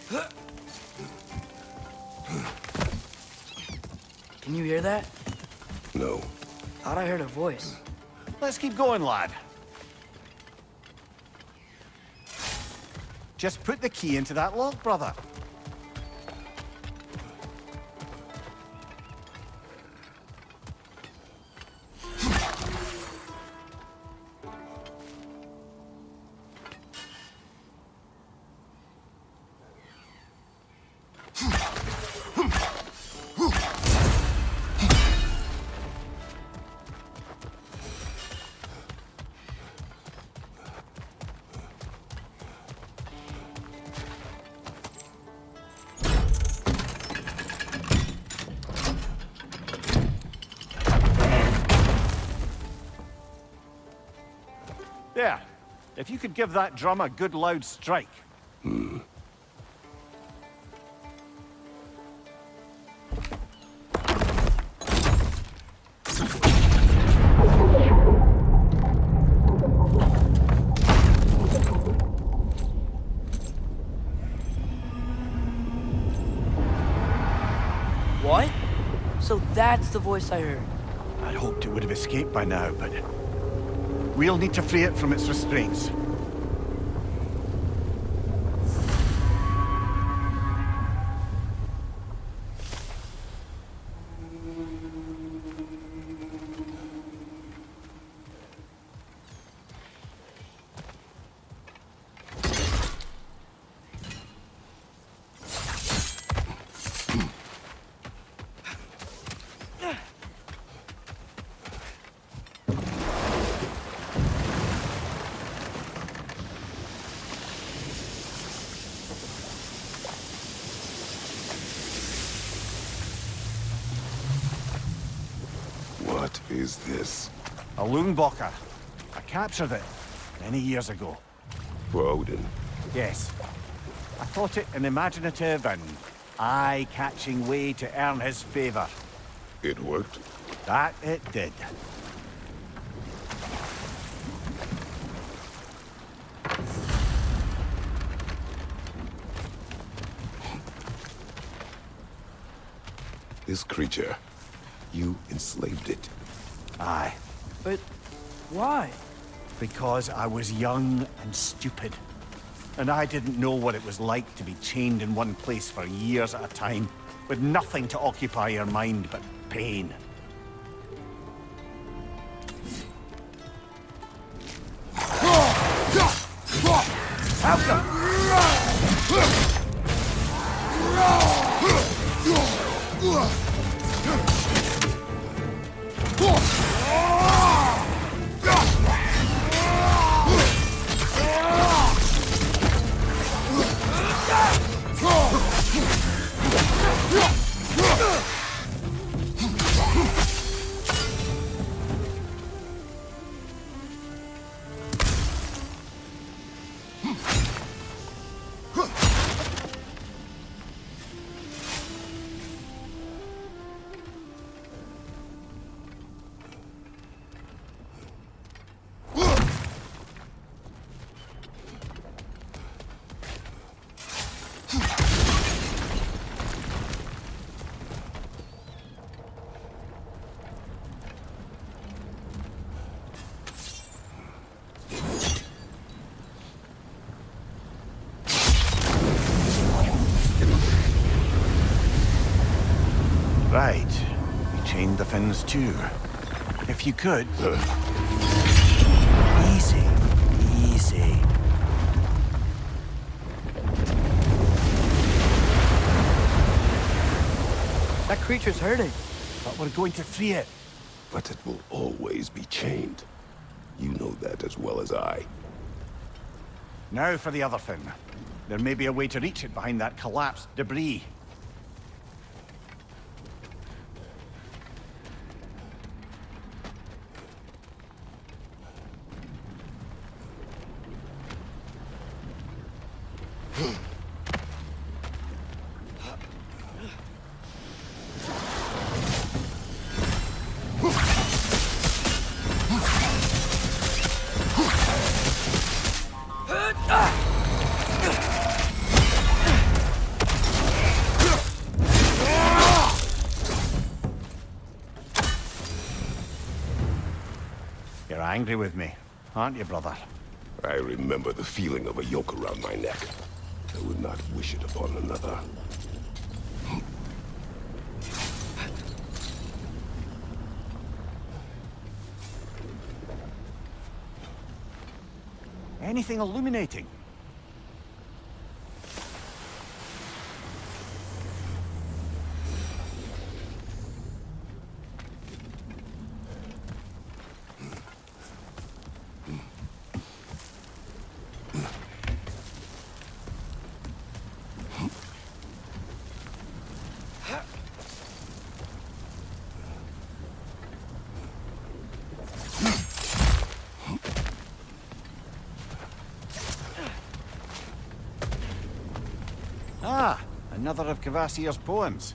Can you hear that? No. Thought I heard a voice. Let's keep going, lad. Just put the key into that lock, brother. There. If you could give that drum a good loud strike. What? So that's the voice I heard. I'd hoped it would have escaped by now, but we'll need to free it from its restraints. What is this? A Loonbocker. I captured it many years ago. For Odin. Yes. I thought it an imaginative and eye-catching way to earn his favor. It worked? That it did. This creature, you enslaved it. Aye. But why? Because I was young and stupid. And I didn't know what it was like to be chained in one place for years at a time, with nothing to occupy your mind but pain. Right. We chained the fins too. If you could... Easy. Easy. That creature's hurting. But we're going to free it. But it will always be chained. You know that as well as I. Now for the other fin. There may be a way to reach it behind that collapsed debris. angry with me, aren't you, brother? I remember the feeling of a yoke around my neck. I would not wish it upon another. Anything illuminating? Ah, another of Kvasir's poems.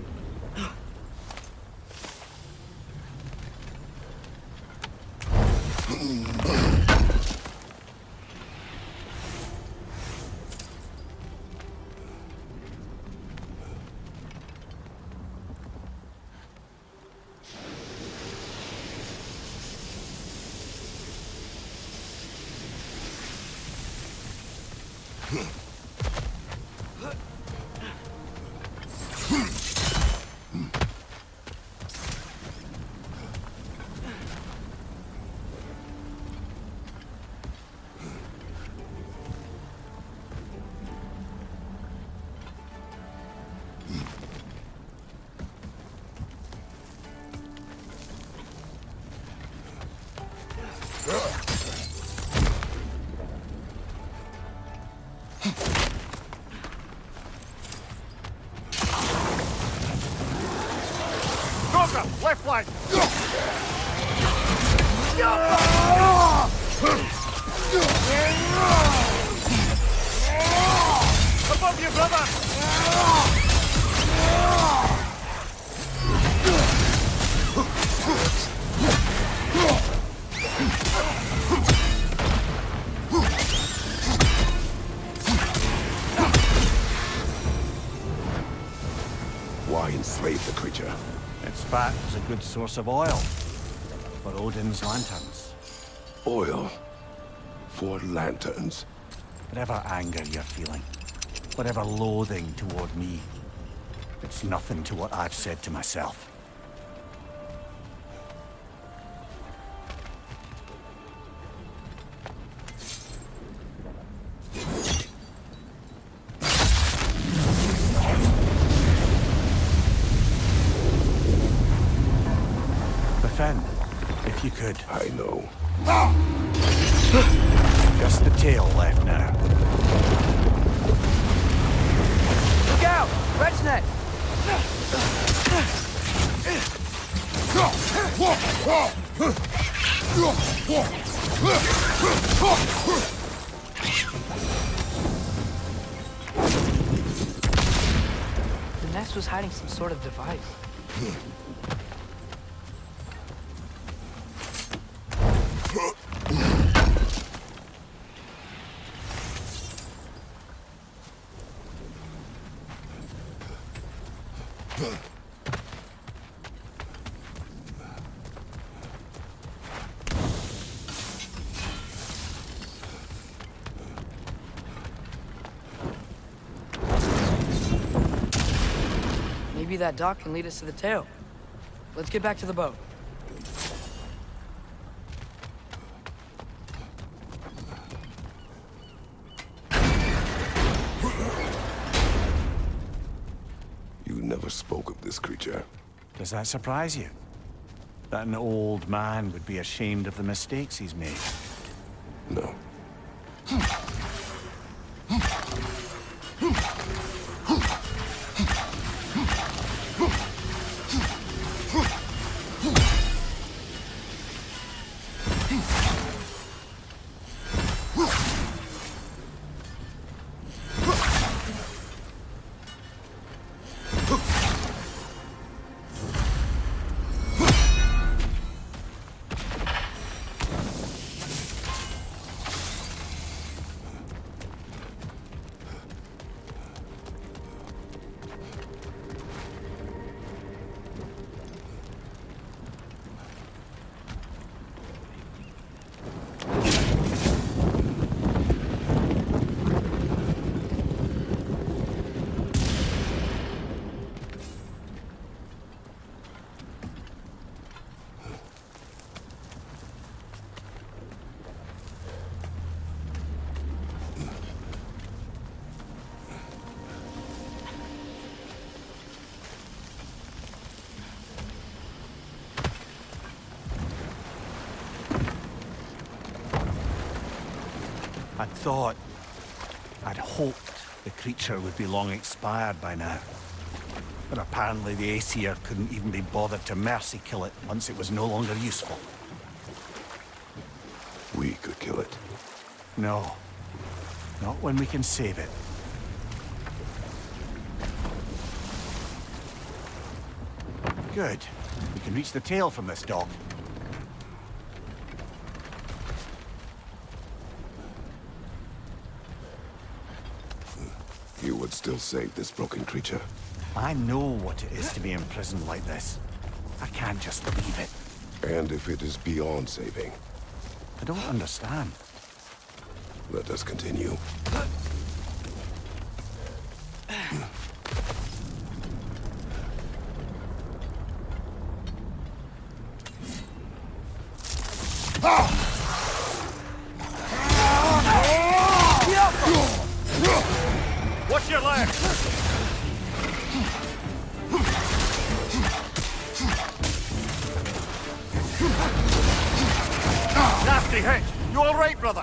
Left flank! Above you, brother! Why enslave the creature? Its fat is a good source of oil for Odin's lanterns. Oil for lanterns. Whatever anger you're feeling, whatever loathing toward me, it's nothing to what I've said to myself. Defend, if you could. I know. Just the tail left now. Look out! Red's neck! The nest was hiding some sort of device. Maybe that dock can lead us to the tail. Let's get back to the boat. You never spoke of this creature. Does that surprise you? That an old man would be ashamed of the mistakes he's made? No. I'd hoped the creature would be long expired by now. But apparently the Aesir couldn't even be bothered to mercy kill it once it was no longer useful. We could kill it. No. Not when we can save it. Good. We can reach the tail from this dock. You would still save this broken creature. I know what it is to be imprisoned like this. I can't just leave it. And if it is beyond saving, I don't understand. let us continue. Watch your leg! Nasty hit! You all right, brother?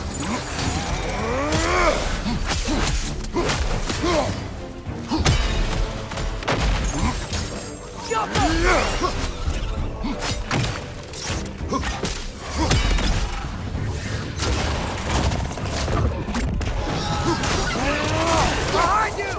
Behind you!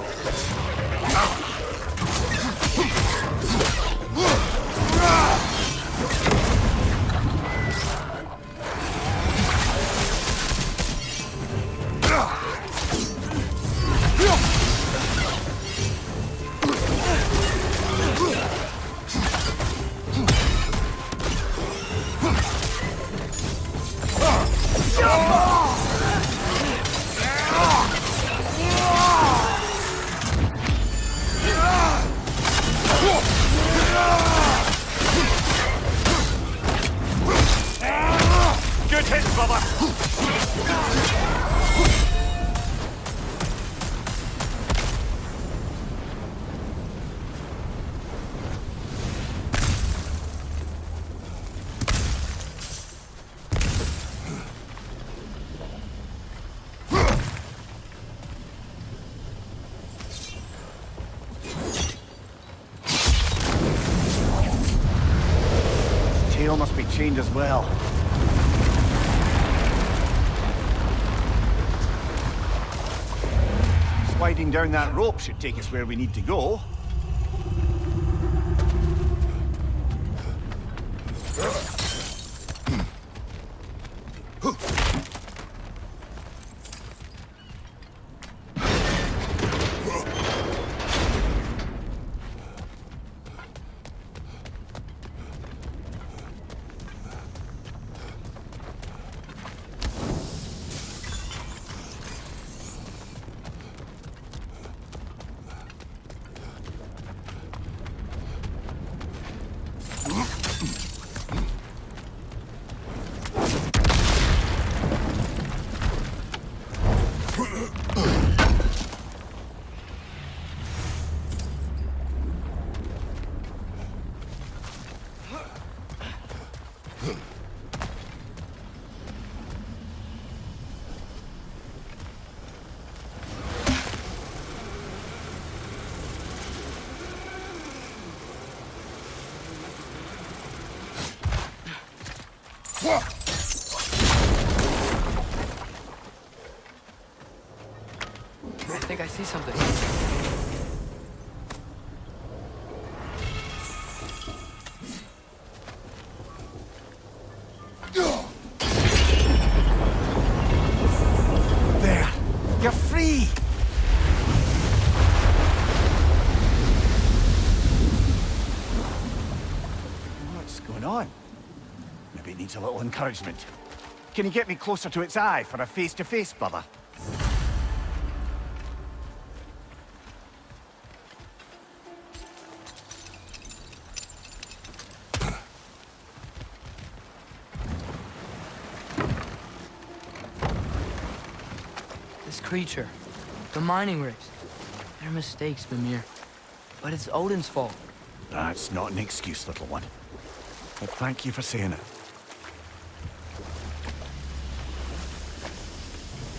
Good hit, brother! Tail must be chained as well. Sliding down that rope should take us where we need to go. I think I see something. There! You're free! What's going on? Maybe it needs a little encouragement. Can you get me closer to its eye for a face-to-face, brother? This creature, the mining rigs, they're mistakes, Mimir. But it's Odin's fault. That's not an excuse, little one. But thank you for saying it.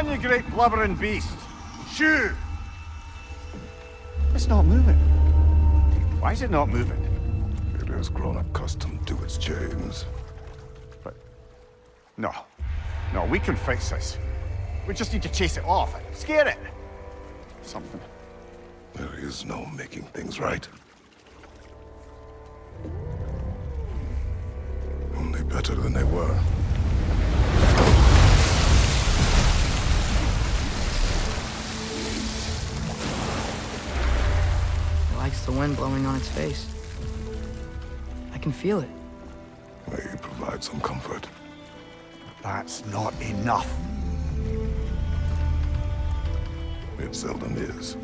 on, you great blubbering beast! Shoo! It's not moving. Why is it not moving? It has grown accustomed to its chains. But... No. No, we can fix this. We just need to chase it off. Scare it! Something. There is no making things right. Only better than they were. It likes the wind blowing on its face. I can feel it. May provide some comfort. That's not enough. It seldom is.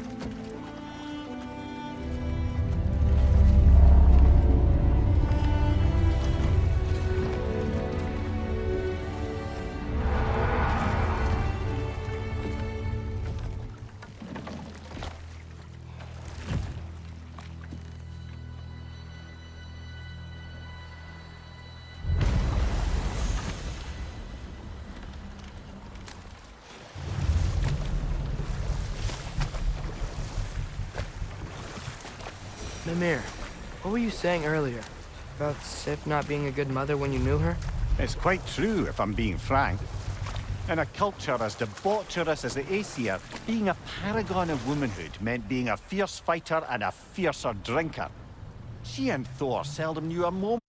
Mimir, what were you saying earlier? About Sif not being a good mother when you knew her? It's quite true, if I'm being frank. In a culture as debaucherous as the Aesir, being a paragon of womanhood meant being a fierce fighter and a fiercer drinker. She and Thor seldom knew a moment